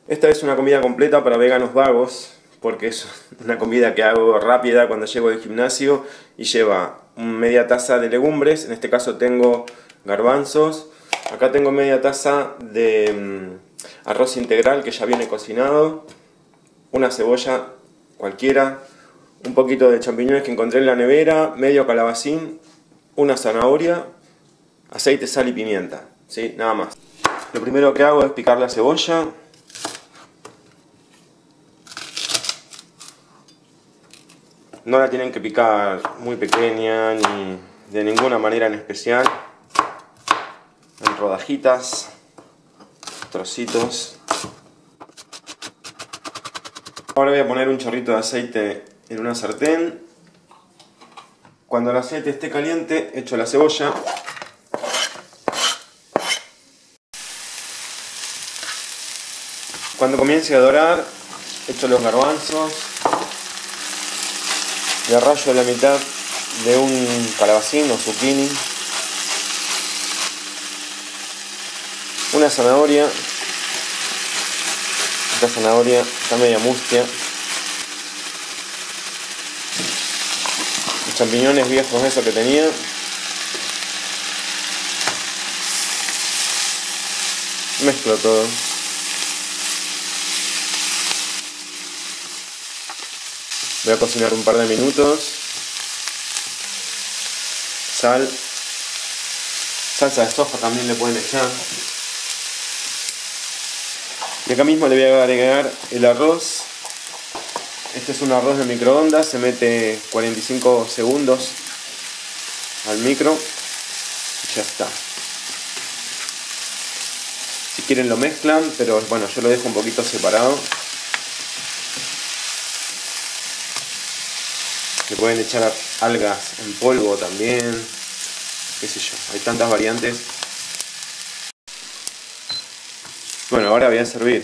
Esta es una comida completa para veganos vagos, porque es una comida que hago rápida cuando llego del gimnasio y lleva media taza de legumbres. En este caso tengo garbanzos. Acá tengo media taza de arroz integral que ya viene cocinado, una cebolla cualquiera, un poquito de champiñones que encontré en la nevera, medio calabacín, una zanahoria, aceite, sal y pimienta, ¿sí? Nada más. Lo primero que hago es picar la cebolla. No la tienen que picar muy pequeña ni de ninguna manera en especial. En rodajitas, trocitos. Ahora voy a poner un chorrito de aceite en una sartén. Cuando el aceite esté caliente, echo la cebolla. Cuando comience a dorar, echo los garbanzos. Le rayo la mitad de un calabacín o zucchini. Una zanahoria. Esta zanahoria está media mustia. Los champiñones viejos esos que tenía. Mezclo todo. Voy a cocinar un par de minutos. Sal. Salsa de soja también le pueden echar. Y acá mismo le voy a agregar el arroz. Este es un arroz de microondas. Se mete 45 segundos al micro. Y ya está. Si quieren lo mezclan, pero bueno, yo lo dejo un poquito separado. Le pueden echar algas en polvo también, qué sé yo, hay tantas variantes. Bueno, ahora voy a servir.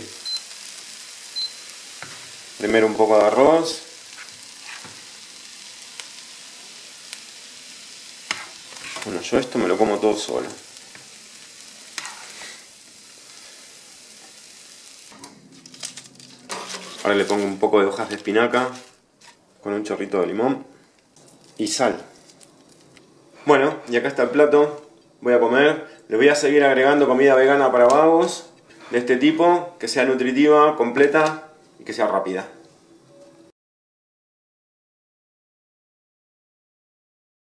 Primero un poco de arroz. Bueno, yo esto me lo como todo solo. Ahora le pongo un poco de hojas de espinaca con un chorrito de limón y sal. Bueno, y acá está el plato. Voy a comer. Les voy a seguir agregando comida vegana para vagos de este tipo, que sea nutritiva, completa y que sea rápida.